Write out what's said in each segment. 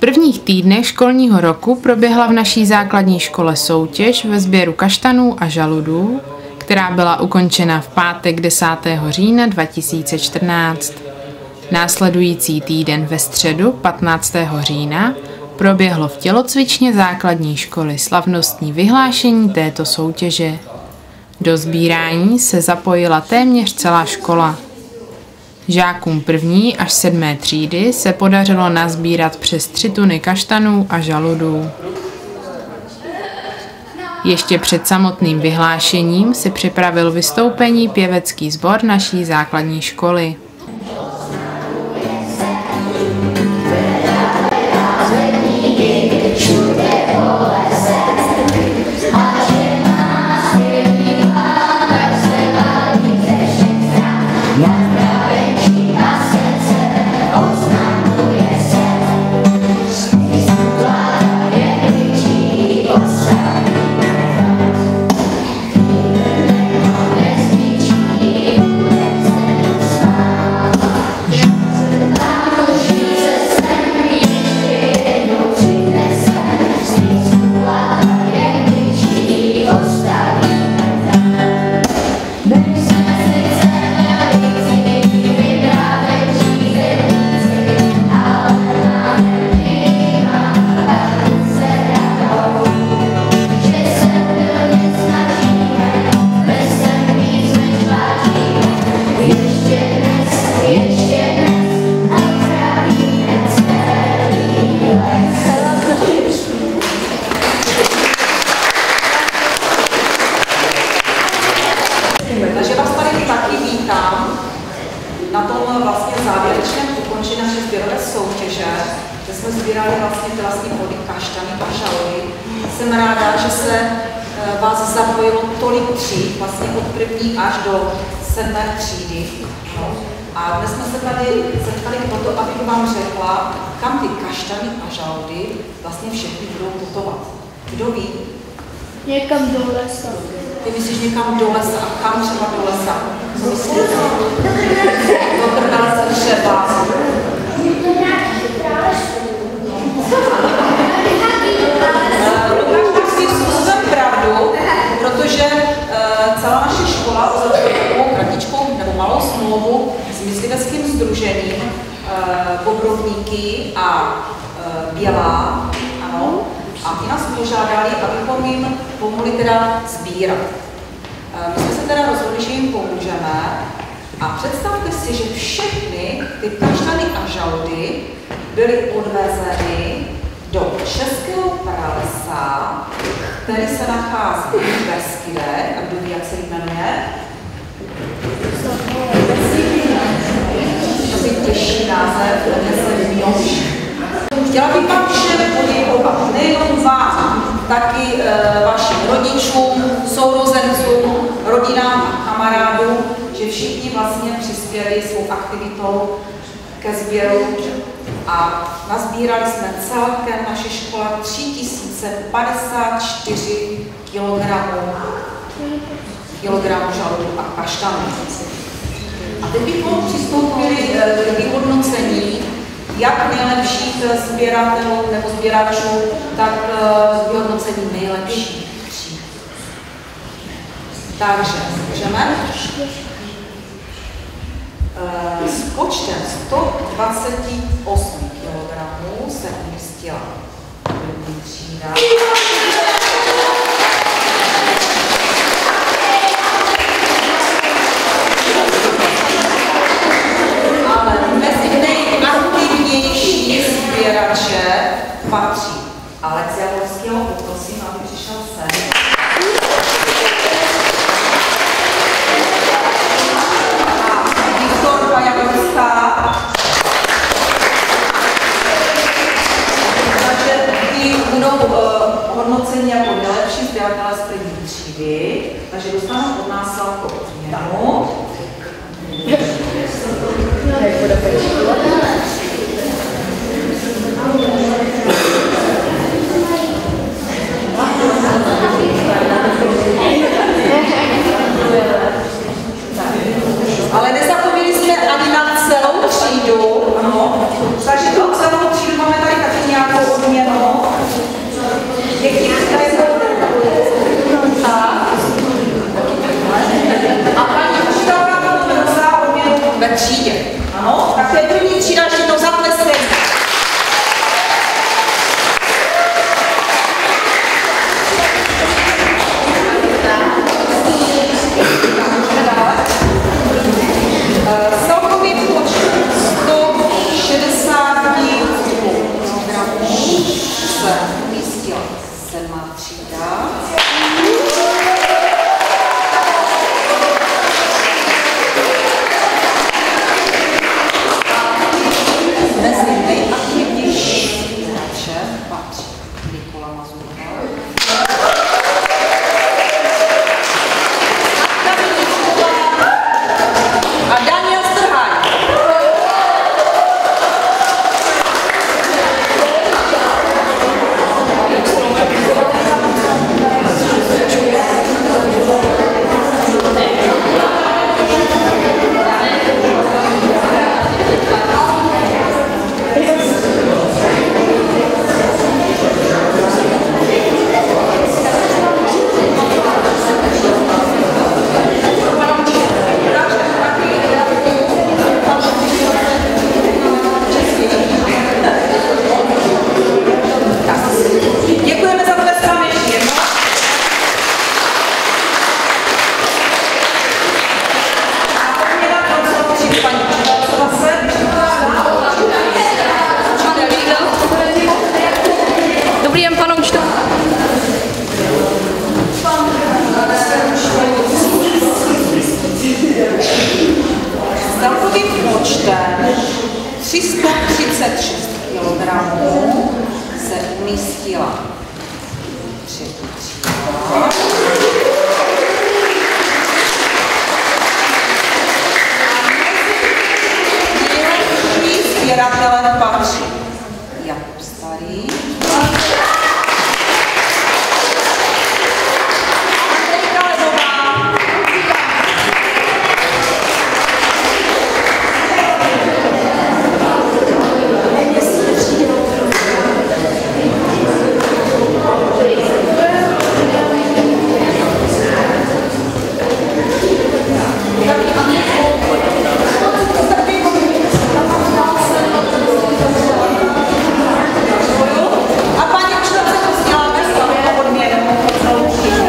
prvních týdnech školního roku proběhla v naší základní škole soutěž ve sběru kaštanů a žaludů, která byla ukončena v pátek 10. října 2014. Následující týden ve středu 15. října proběhlo v tělocvičně základní školy slavnostní vyhlášení této soutěže. Do sbírání se zapojila téměř celá škola. Žákům 1. až 7. třídy se podařilo nasbírat přes 3 tuny kaštanů a žaludů. Ještě před samotným vyhlášením si připravil vystoupení pěvecký sbor naší základní školy. Takže vás tady taky vítám na tom vlastně závěrečném ukončení naší sběrové soutěže, kde jsme sbírali vlastně ty vlastní plody kaštany a žaludy. Jsem ráda, že se vás zapojilo tolik tříd, vlastně od 1. až do 7. třídy. No. A dnes jsme se tady setkali proto, abych vám řekla, kam ty kaštany a žaludy vlastně všechny budou putovat. Kdo ví? Někam do lesa. Ty myslíš někam do lesa a kam třeba do lesa? Co myslíte? Do Krnalce třeba. Lukáš, tak si způsobem pravdu, protože celá naše škola uzavřela takovou kratičkou nebo malou smlouvu s mysliveckým sdružením Bobrovníky a Bělá, ano. A ti nás požádali, abychom jim pomohli teda sbírat. My jsme se teda rozhodli, že jim pomůžeme a představte si, že všechny ty kaštany a žaludy byly odvezeny do Českého pralesa, který se nachází v Beskydech. A kdo ví, jak se jmenuje? To je těžší název, jmenuje se Mňoš. Chtěla bych vám všem poděkovat, nejenom vám, taky vašim rodičům, sourozencům, rodinám a kamarádům, že všichni vlastně přispěli svou aktivitou ke sběru a nazbírali jsme celkem naše škola 3054 kilogramů žaludu a kaštanů. A teď bychom přistoupili k vyhodnocení jak nejlepších sběratelů nebo sběračů, tak vyhodnocení nejlepších tříd. Takže můžeme. S počtem 128 kg se umístila první třída. Ale mezi nejaktivnější sběrače patří Alec Javorského, poprosím, aby přišel sem. Hodnocení jako nejlepší sběratelé z první třídy, takže dostanou od nás sladkou odměnu. Ale nezapomněli jsme ani na celou třídu, ano, takže celou třídu máme tady taky nějakou Ano, tak to je první třída, ještě to zatleskejme. Celkový počet 160 kilogramů se umístila 7. třída. Mezi nejaktivnější hráče patří Nikola Mazurka, a Daniel Strhaj. Děkujeme za tleskání ještě jednou. A odměna pro tři paní učitelka se. Dobrý den, pane učitel. S celkovým počtem 336 kg se umístila 3. třída. Nejlepší sběratele patří Jakub Starý, Andrejka Lebová, a paní učitelce posíláme slavnou odměnu pro celou třídu.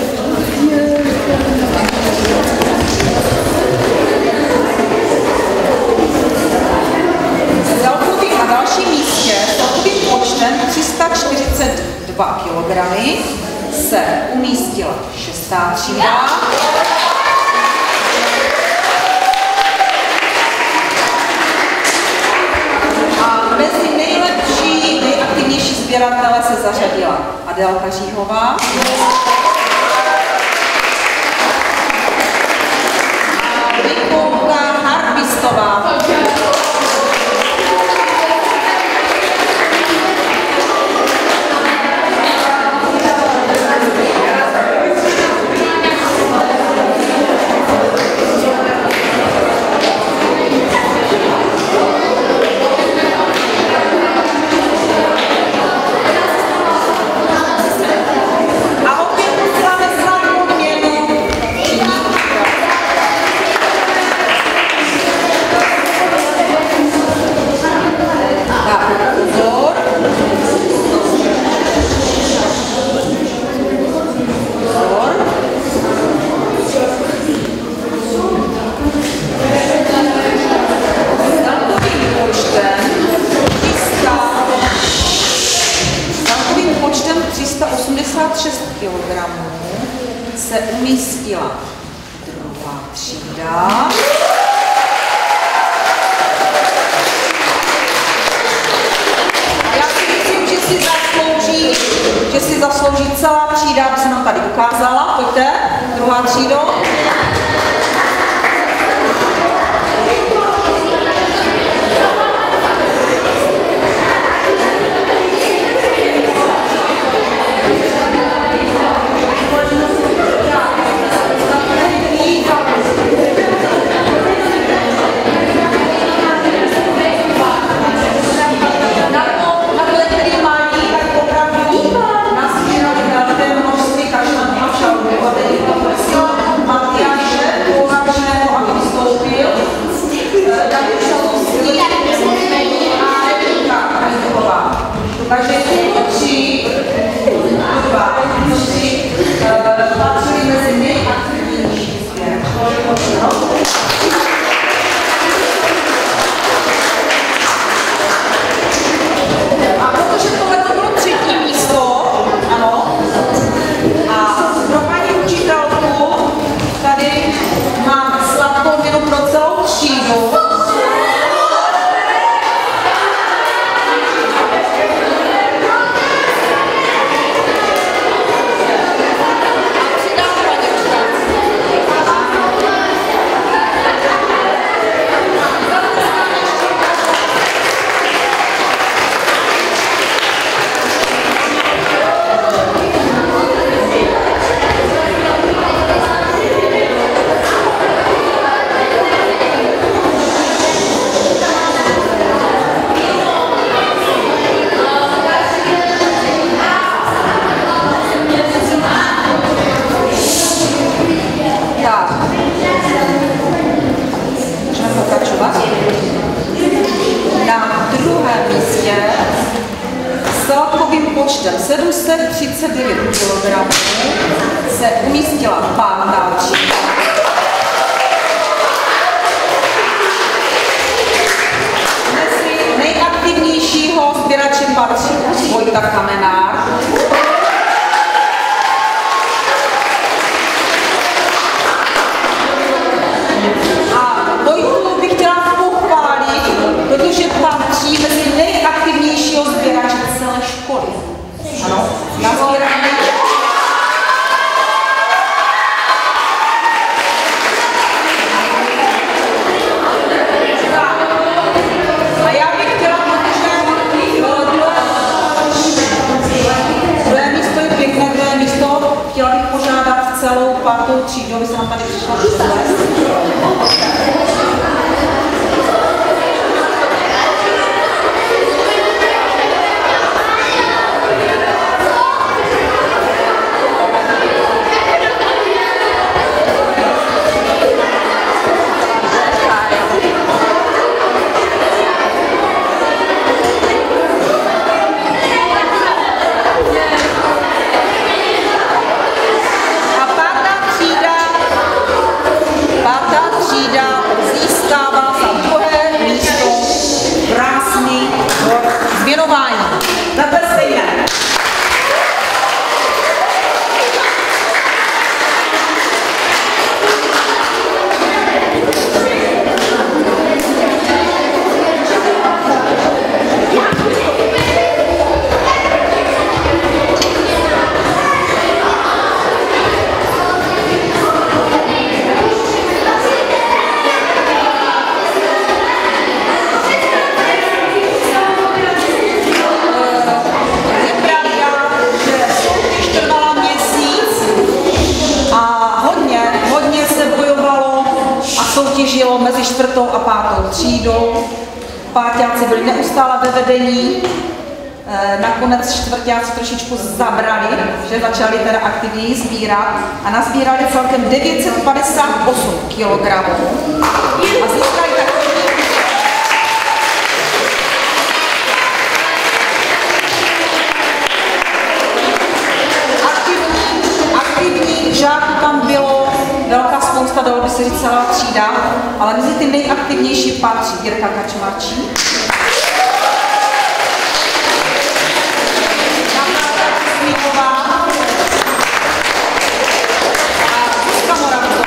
Celkový na dalším místě celkovým počtem 342 kg se umístila 6. třída. A mezi nejlepší, nejaktivnější sběratele se zařadila Adélka Žíhová. A Nikolka Harpistová. A opět posíláme slavnou odměnu tak, pozor. Pozor. Celkovým počtem 386 kg se umístila 2. třída. Já si myslím, že si zaslouží celá třída, aby se nám tady ukázala. Pojďte, 2. třído. Matyáše počtem 739 kg se umístila 5. třída. Mezi nejaktivnějšího sběrače patří Vojta Kamenár. Protože patří mezi nejaktivnějšího sběrače celé školy. Ano, nazbírané. A já bych chtěla, protože druhé místo je pěkné, druhé místo, chtěla bych požádat celou 5. třídu, aby se nám tady přišla přivést. Soutěžilo mezi 4. a 5. třídou. Páťáci byli neustále ve vedení. Nakonec čtvrťáci trošičku zabrali, že začali teda aktivněji sbírat a nazbírali celkem 958 kg. A získali takový aktivní žáků tam bylo velká spousta, dalo by se říct celá třída, ale mezi ty nejaktivnější patří Jirka Kačmarčí, Smíková a Zuzka Moravcová.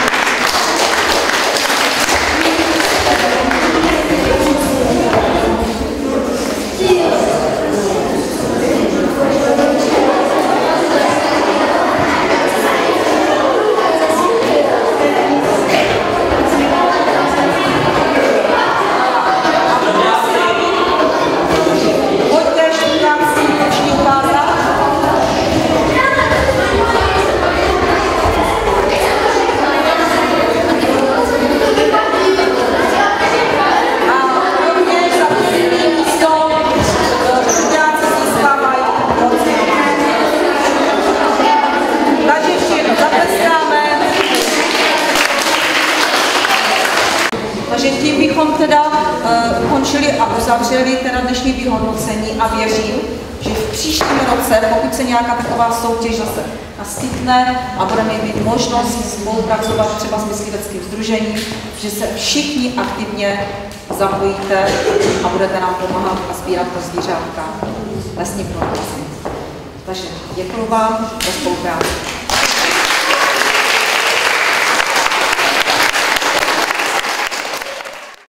Takže tím bychom teda ukončili a uzavřeli teda dnešní vyhodnocení a věřím, že v příštím roce, pokud se nějaká taková soutěž zase naskytne a budeme mít možnost spolupracovat třeba s mysliveckým sdružením, že se všichni aktivně zapojíte a budete nám pomáhat a sbírat pro zvířátka lesní produkci. Takže děkuji vám za spolupráci.